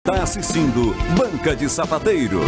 Está assistindo Banca de Sapateiro.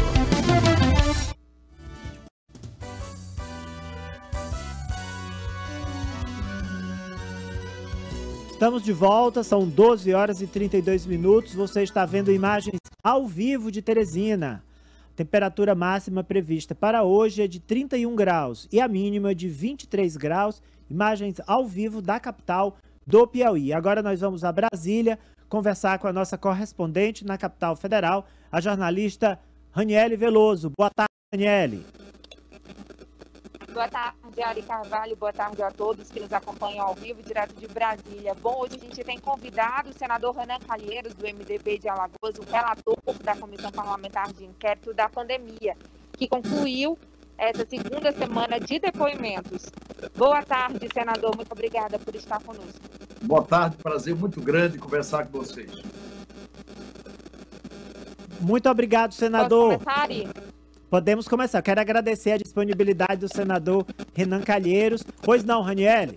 Estamos de volta, são 12 horas e 32 minutos. Você está vendo imagens ao vivo de Teresina. Temperatura máxima prevista para hoje é de 31 graus e a mínima de 23 graus. Imagens ao vivo da capital do Piauí. Agora nós vamos a Brasília conversar com a nossa correspondente na capital federal, a jornalista Raniele Veloso. Boa tarde, Raniele. Boa tarde, Ari Carvalho. Boa tarde a todos que nos acompanham ao vivo, direto de Brasília. Bom, hoje a gente tem convidado o senador Renan Calheiros, do MDB de Alagoas, o relator da Comissão Parlamentar de Inquérito da Pandemia, que concluiu essa segunda semana de depoimentos. Boa tarde, senador. Muito obrigada por estar conosco. Boa tarde. Prazer muito grande conversar com vocês. Muito obrigado, senador. Posso começar, Ari? Podemos começar. Quero agradecer a disponibilidade do senador Renan Calheiros. Pois não, Raniele?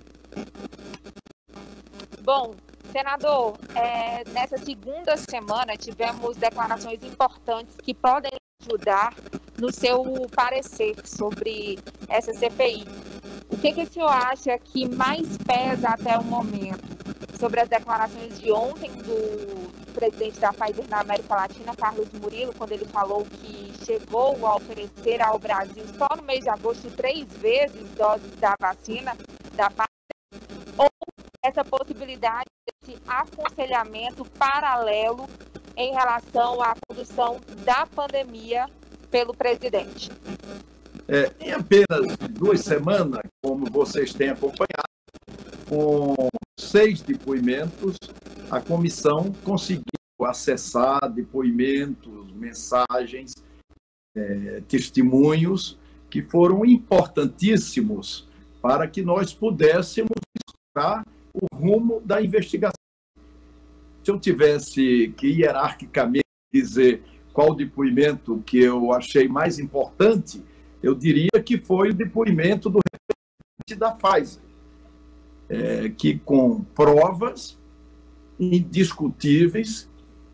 Bom, senador, nessa segunda semana tivemos declarações importantes que podem ajudar no seu parecer sobre essa CPI. O que o senhor acha que mais pesa até o momento sobre as declarações de ontem do presidente da Pfizer na América Latina, Carlos Murilo, quando ele falou que chegou a oferecer ao Brasil só no mês de agosto 3 vezes doses da vacina da Pfizer, ou essa possibilidade desse aconselhamento paralelo em relação à condução da pandemia pelo presidente? Em apenas 2 semanas, como vocês têm acompanhado, com 6 depoimentos, a comissão conseguiu acessar depoimentos, mensagens, testemunhos que foram importantíssimos para que nós pudéssemos explorar o rumo da investigação. Se eu tivesse que hierarquicamente dizer qual depoimento que eu achei mais importante, eu diria que foi o depoimento do representante da Pfizer, que com provas indiscutíveis,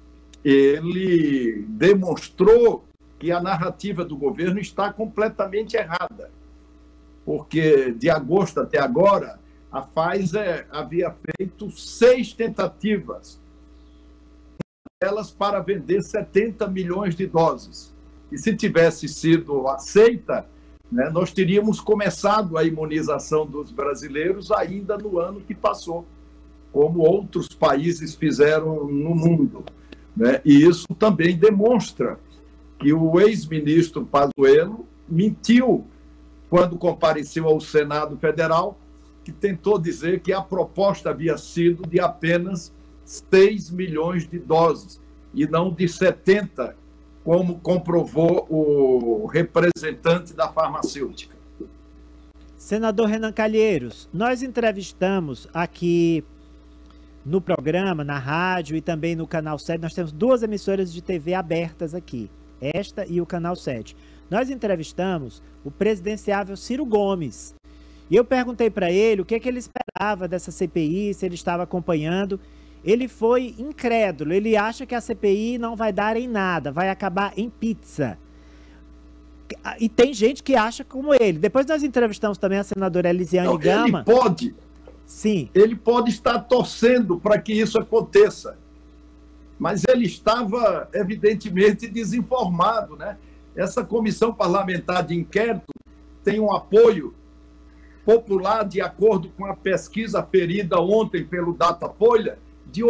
ele demonstrou que a narrativa do governo está completamente errada, porque de agosto até agora, a Pfizer havia feito 6 tentativas, elas para vender 70 milhões de doses. E se tivesse sido aceita, nós teríamos começado a imunização dos brasileiros ainda no ano que passou, como outros países fizeram no mundo. E isso também demonstra que o ex-ministro Pazuello mentiu quando compareceu ao Senado Federal, que tentou dizer que a proposta havia sido de apenas 6 milhões de doses, e não de 70, como comprovou o representante da farmacêutica. Senador Renan Calheiros, nós entrevistamos aqui no programa, na rádio e também no Canal 7, nós temos 2 emissoras de TV abertas aqui, esta e o Canal 7. Nós entrevistamos o presidenciável Ciro Gomes. E eu perguntei para ele o que ele esperava dessa CPI, se ele estava acompanhando. Ele foi incrédulo, ele acha que a CPI não vai dar em nada, vai acabar em pizza. E tem gente que acha como ele. Depois nós entrevistamos também a senadora Elisiane Gama. Ele pode estar torcendo para que isso aconteça, mas ele estava evidentemente desinformado, Essa comissão parlamentar de inquérito tem um apoio popular, de acordo com a pesquisa ferida ontem pelo Datafolha, de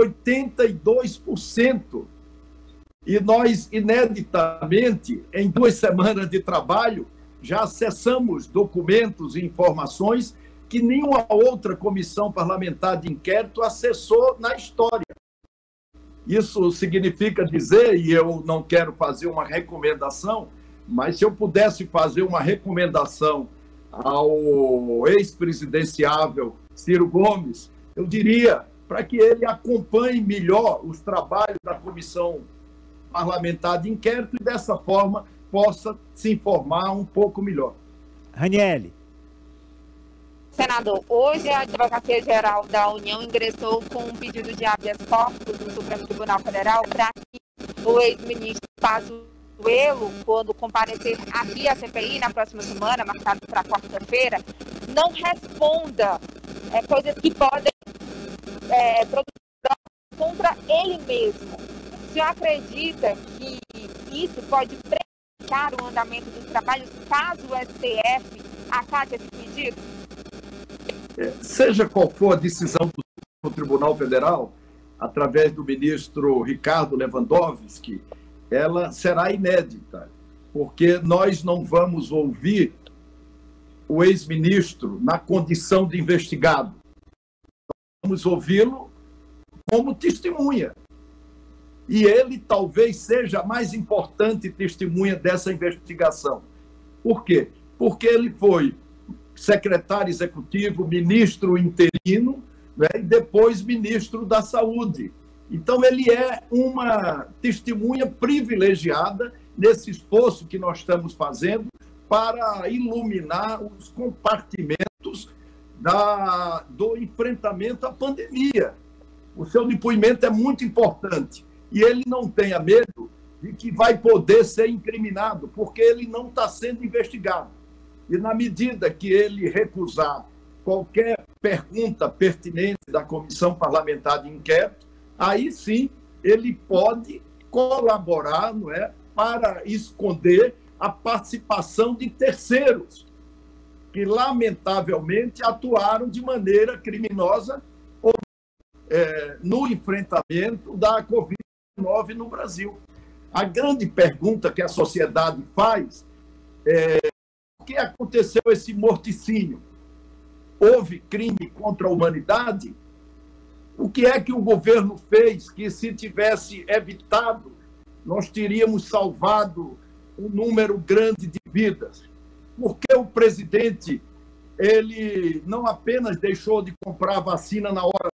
82%. E nós, ineditamente, em 2 semanas de trabalho, já acessamos documentos e informações que nenhuma outra comissão parlamentar de inquérito acessou na história. Isso significa dizer, e eu não quero fazer uma recomendação, mas se eu pudesse fazer uma recomendação ao ex-presidenciável Ciro Gomes, eu diria para que ele acompanhe melhor os trabalhos da comissão parlamentar de inquérito e, dessa forma, possa se informar um pouco melhor. Raniele. Senador, hoje a Advocacia Geral da União ingressou com um pedido de habeas corpus no Supremo Tribunal Federal para que o ex-ministro Pazuello, quando comparecer aqui à CPI na próxima semana, marcado para quarta-feira, não responda coisas que podem produzir contra ele mesmo. O senhor acredita que isso pode prejudicar o andamento dos trabalhos caso o STF acate esse pedido? Seja qual for a decisão do Tribunal Federal, através do ministro Ricardo Lewandowski, ela será inédita, porque nós não vamos ouvir o ex-ministro na condição de investigado. Vamos ouvi-lo como testemunha. E ele talvez seja a mais importante testemunha dessa investigação. Por quê? Porque ele foi secretário executivo, ministro interino, né, e depois ministro da Saúde. Então, ele é uma testemunha privilegiada nesse esforço que nós estamos fazendo para iluminar os compartimentos do enfrentamento à pandemia. O seu depoimento é muito importante e ele não tenha medo de que vai poder ser incriminado, porque ele não está sendo investigado. E na medida que ele recusar qualquer pergunta pertinente da Comissão Parlamentar de Inquérito, aí sim ele pode colaborar, não é, para esconder a participação de terceiros que, lamentavelmente, atuaram de maneira criminosa no enfrentamento da Covid-19 no Brasil. A grande pergunta que a sociedade faz é: por que aconteceu esse morticínio? Houve crime contra a humanidade? O que é que o governo fez que, se tivesse evitado, nós teríamos salvado um número grande de vidas? Por que o presidente, ele não apenas deixou de comprar vacina na hora,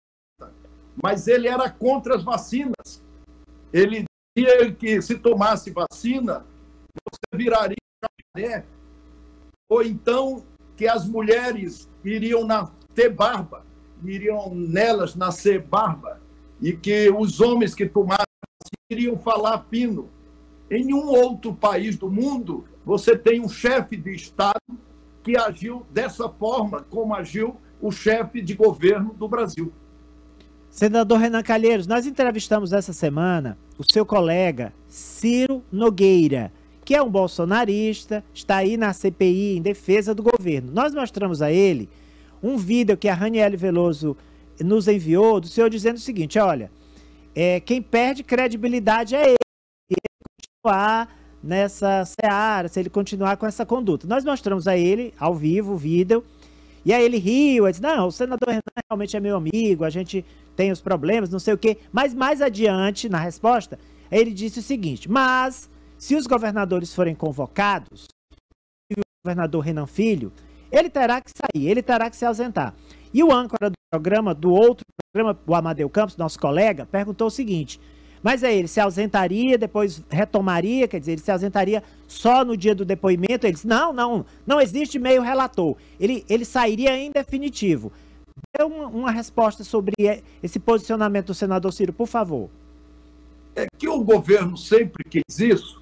mas ele era contra as vacinas. Ele dizia que, se tomasse vacina, você viraria jacaré. Ou então que as mulheres iriam ter barba, iriam nelas nascer barba, e que os homens que tomassem iriam falar fino. Em nenhum outro país do mundo você tem um chefe de Estado que agiu dessa forma, como agiu o chefe de governo do Brasil. Senador Renan Calheiros, nós entrevistamos essa semana o seu colega Ciro Nogueira, que é um bolsonarista, está aí na CPI em defesa do governo. Nós mostramos a ele um vídeo que a Raniele Veloso nos enviou, do senhor dizendo o seguinte: olha, quem perde credibilidade é ele, se ele continuar nessa seara, se ele continuar com essa conduta. Nós mostramos a ele, ao vivo, o vídeo, e aí ele riu, ele disse: não, o senador Renan realmente é meu amigo, a gente tem os problemas, não sei o quê. Mas mais adiante, na resposta, ele disse o seguinte: mas se os governadores forem convocados, o governador Renan Filho, ele terá que sair, ele terá que se ausentar. E o âncora do outro programa, o Amadeu Campos, nosso colega, perguntou o seguinte: mas aí ele se ausentaria, depois retomaria, quer dizer, ele se ausentaria só no dia do depoimento? Ele disse: não existe meio relator, ele sairia em definitivo. Dê uma resposta sobre esse posicionamento do senador Ciro, por favor. É que o governo sempre quis isso,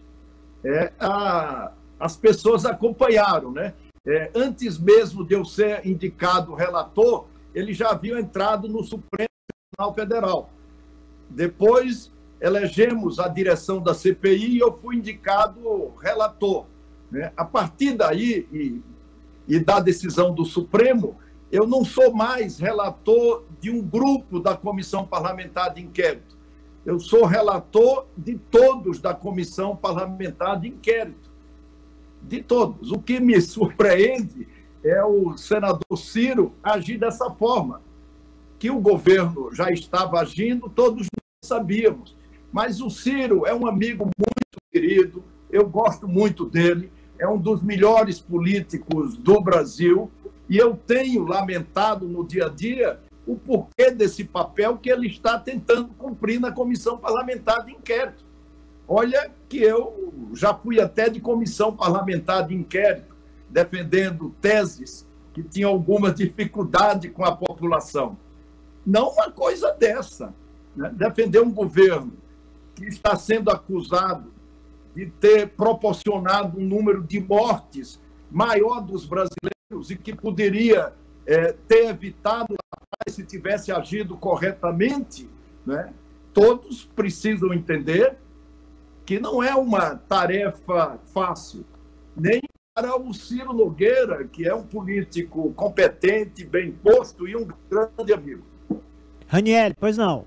as pessoas acompanharam, né? Antes mesmo de eu ser indicado relator, eles já haviam entrado no Supremo Tribunal Federal. Depois, elegemos a direção da CPI e eu fui indicado relator, né? A partir daí, e da decisão do Supremo, eu não sou mais relator de um grupo da Comissão Parlamentar de Inquérito. Eu sou relator de todos da Comissão Parlamentar de Inquérito. De todos. O que me surpreende é o senador Ciro agir dessa forma. Que o governo já estava agindo, todos nós sabíamos. Mas o Ciro é um amigo muito querido, eu gosto muito dele, é um dos melhores políticos do Brasil, e eu tenho lamentado no dia a dia o porquê desse papel que ele está tentando cumprir na Comissão Parlamentar de Inquérito. Olha que eu já fui até de Comissão Parlamentar de Inquérito, defendendo teses que tinham alguma dificuldade com a população. Não uma coisa dessa, né? Defender um governo que está sendo acusado de ter proporcionado um número de mortes maior dos brasileiros e que poderia ter evitado se tivesse agido corretamente, né? Todos precisam entender que não é uma tarefa fácil, nem para o Ciro Nogueira, que é um político competente, bem posto e um grande amigo. Ranieri, pois não.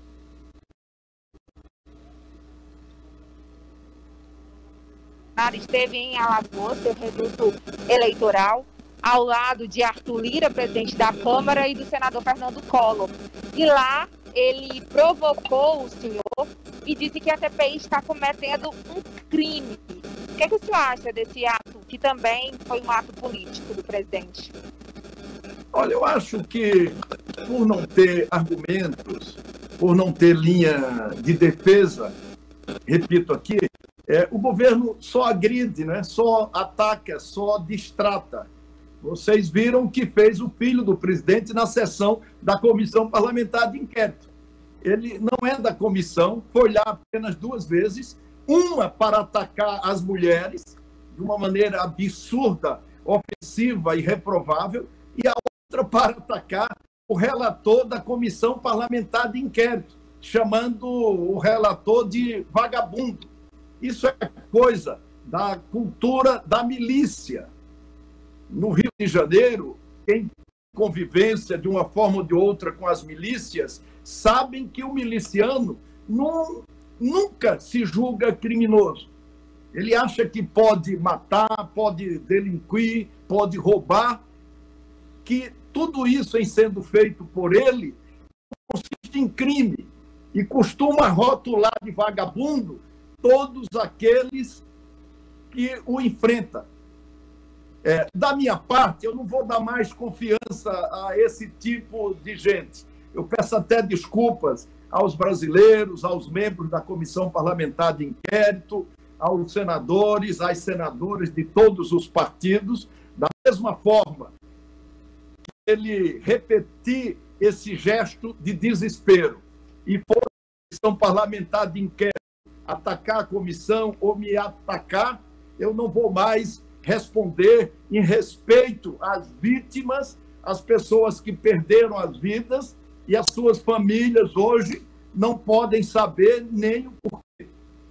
Esteve em Alagoas, seu reduto eleitoral, ao lado de Arthur Lira, presidente da Câmara, e do senador Fernando Collor. E lá ele provocou o senhor e disse que a CPI está cometendo um crime. O que o senhor acha desse ato, que também foi um ato político do presidente? Olha, eu acho que, por não ter argumentos, por não ter linha de defesa, repito aqui, o governo só agride, né? Só ataca, só distrata. Vocês viram o que fez o filho do presidente na sessão da Comissão Parlamentar de Inquérito. Ele não é da comissão, foi lá apenas 2 vezes, uma para atacar as mulheres de uma maneira absurda, ofensiva e reprovável, e a outra para atacar o relator da Comissão Parlamentar de Inquérito, chamando o relator de vagabundo. Isso é coisa da cultura da milícia. No Rio de Janeiro, quem tem convivência de uma forma ou de outra com as milícias, sabem que o miliciano nunca se julga criminoso. Ele acha que pode matar, pode delinquir, pode roubar, que tudo isso em sendo feito por ele consiste em crime e costuma rotular de vagabundo todos aqueles que o enfrentam. Da minha parte, eu não vou dar mais confiança a esse tipo de gente. Eu peço até desculpas aos brasileiros, aos membros da Comissão Parlamentar de Inquérito, aos senadores, às senadoras de todos os partidos, da mesma forma que ele repetir esse gesto de desespero e for a Comissão Parlamentar de Inquérito atacar a comissão ou me atacar, eu não vou mais responder em respeito às vítimas, às pessoas que perderam as vidas e as suas famílias hoje não podem saber nem o porquê.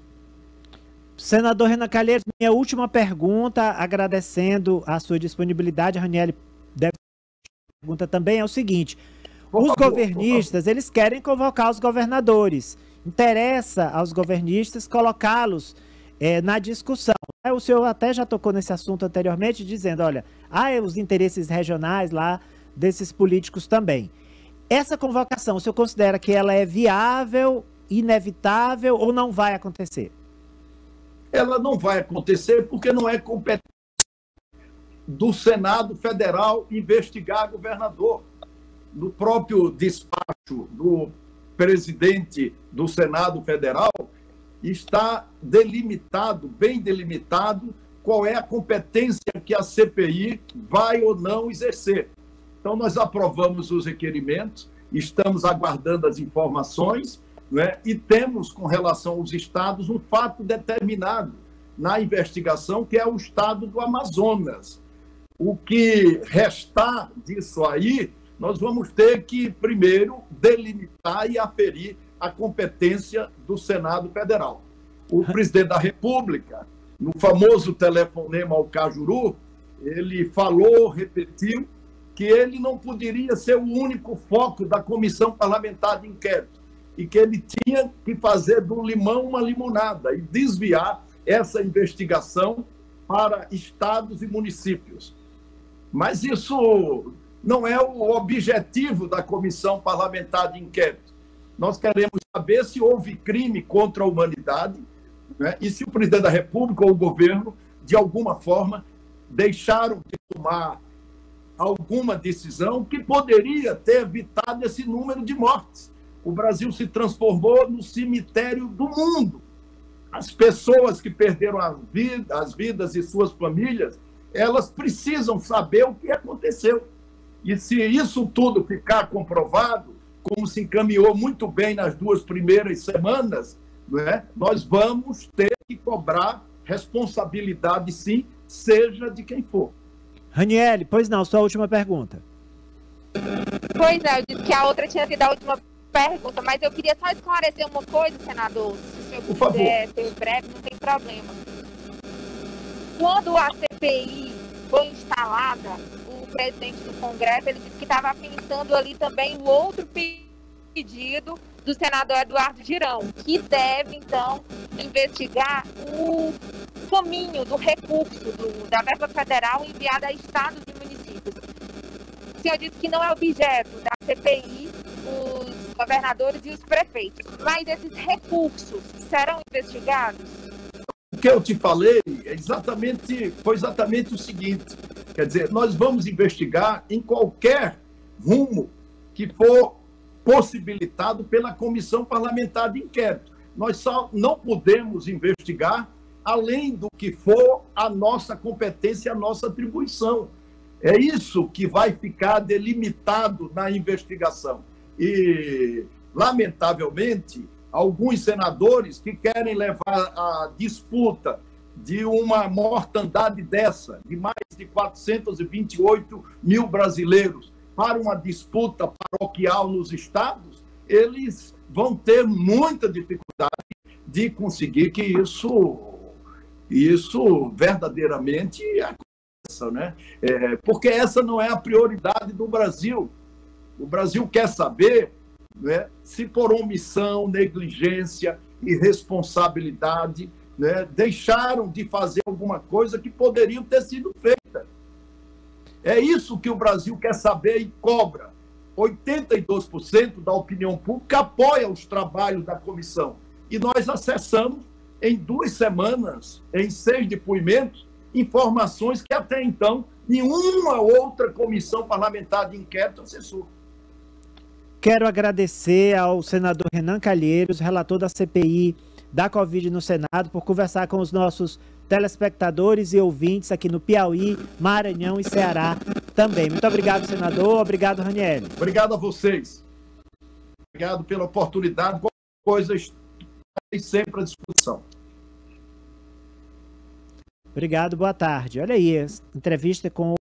Senador Renan Calheiros, minha última pergunta, agradecendo a sua disponibilidade, Ranieri deve ter pergunta também, é o seguinte: os governistas, eles querem convocar os governadores. Interessa aos governistas colocá-los na discussão. O senhor até já tocou nesse assunto anteriormente, dizendo, olha, há os interesses regionais lá desses políticos também. Essa convocação, o senhor considera que ela é viável, inevitável ou não vai acontecer? Ela não vai acontecer porque não é competência do Senado Federal investigar governador. No próprio despacho do presidente do Senado Federal, está delimitado, bem delimitado, qual é a competência que a CPI vai ou não exercer. Então, nós aprovamos os requerimentos, estamos aguardando as informações, né? E temos, com relação aos estados, um fato determinado na investigação, que é o estado do Amazonas. O que restar disso aí, nós vamos ter que, primeiro, delimitar e aferir a competência do Senado Federal. O presidente da República, no famoso telefonema ao Cajuru, ele falou, repetiu, que ele não poderia ser o único foco da Comissão Parlamentar de Inquérito e que ele tinha que fazer do limão uma limonada e desviar essa investigação para estados e municípios. Mas isso não é o objetivo da Comissão Parlamentar de Inquérito. Nós queremos saber se houve crime contra a humanidade, né? E se o presidente da República ou o governo, de alguma forma, deixaram de tomar alguma decisão que poderia ter evitado esse número de mortes. O Brasil se transformou no cemitério do mundo. As pessoas que perderam as vidas e suas famílias, elas precisam saber o que aconteceu. E se isso tudo ficar comprovado, como se encaminhou muito bem nas 2 primeiras semanas, não é? Nós vamos ter que cobrar responsabilidade, sim, seja de quem for. Raniele, pois não, sua última pergunta. Pois é, eu disse que a outra tinha sido a última pergunta, mas eu queria só esclarecer uma coisa, senador. Se o senhor Por favor. puder ser breve, não tem problema. Quando a CPI foi instalada, o presidente do Congresso ele disse que estava pensando ali também o outro pedido do senador Eduardo Girão, que deve, então, investigar o caminho do recurso da verba federal enviada a estados e municípios. O senhor disse que não é objeto da CPI os governadores e os prefeitos, mas esses recursos serão investigados? O que eu te falei foi exatamente o seguinte, quer dizer, nós vamos investigar em qualquer rumo que for possibilitado pela Comissão Parlamentar de Inquérito. Nós só não podemos investigar além do que for a nossa competência, a nossa atribuição. É isso que vai ficar delimitado na investigação. E, lamentavelmente, alguns senadores que querem levar a disputa de uma mortandade dessa, de mais de 428 mil brasileiros, para uma disputa paroquial nos estados, eles vão ter muita dificuldade de conseguir que isso verdadeiramente aconteça, né? Porque essa não é a prioridade do Brasil. O Brasil quer saber, né, se por omissão, negligência, irresponsabilidade, né, deixaram de fazer alguma coisa que poderiam ter sido feita. É isso que o Brasil quer saber e cobra. 82% da opinião pública apoia os trabalhos da comissão. E nós acessamos, em 2 semanas, em 6 depoimentos, informações que até então nenhuma outra comissão parlamentar de inquérito acessou. Quero agradecer ao senador Renan Calheiros, relator da CPI da Covid no Senado, por conversar com os nossos telespectadores e ouvintes aqui no Piauí, Maranhão e Ceará também. Muito obrigado, senador. Obrigado, Raniele. Obrigado a vocês. Obrigado pela oportunidade. Qualquer coisa, estarei sempre à disposição. Obrigado, boa tarde. Olha aí, entrevista com